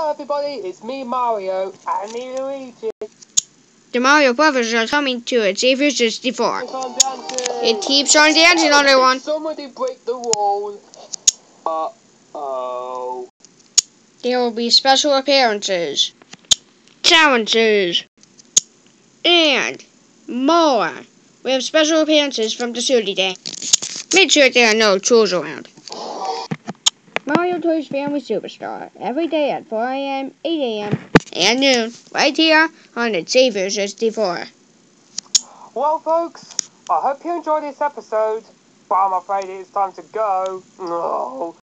Hello everybody, it's me Mario and me Luigi. The Mario Brothers are coming to a Xavier 64. It keeps on dancing on that one. Somebody break the wall. Uh-oh. There will be special appearances, challenges, and more. We have special appearances from the studio today. Make sure there are no trolls around. Mario Toys Family Superstar, every day at 4 a.m., 8 a.m., and noon, right here on the Xavier 64. Well folks, I hope you enjoyed this episode, but I'm afraid it's time to go. No.